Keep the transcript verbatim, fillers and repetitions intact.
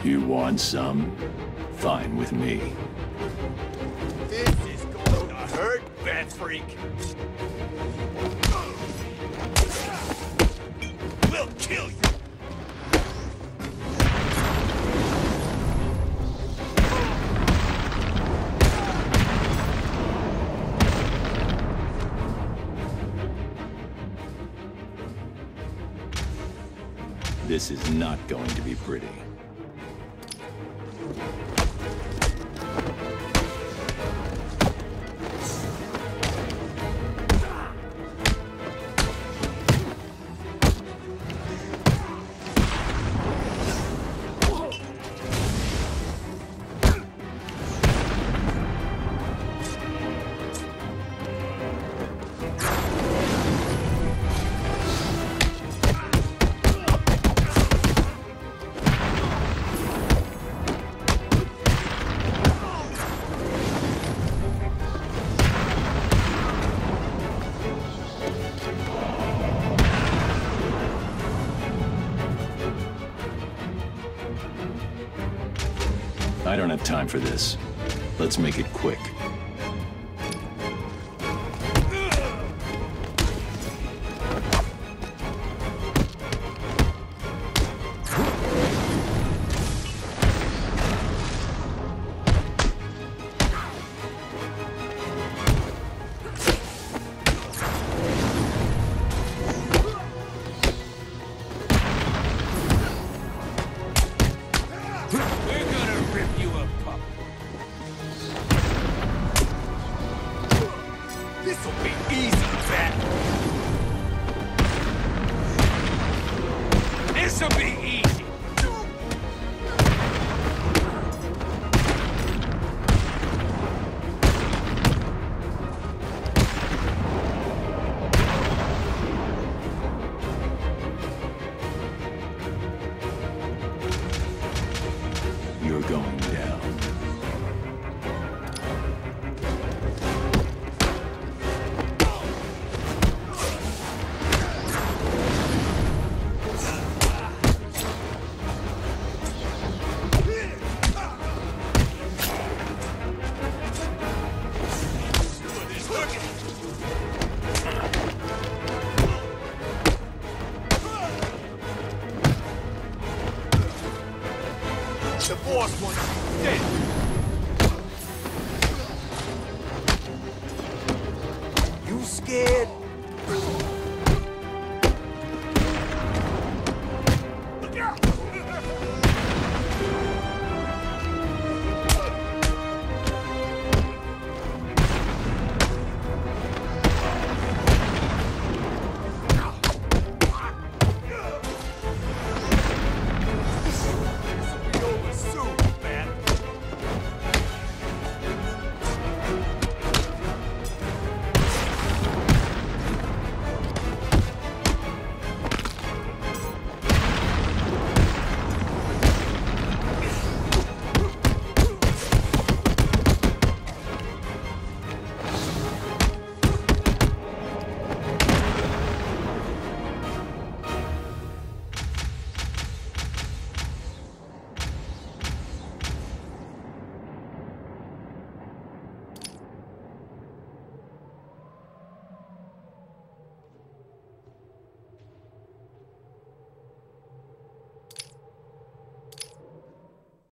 You want some? Fine with me. This is going to hurt, bad freak. We'll kill you. This is not going to be pretty. I don't have time for this. Let's make it quick. This'll be easy, Bat. This'll be easy. You're going down. The boss wants you dead.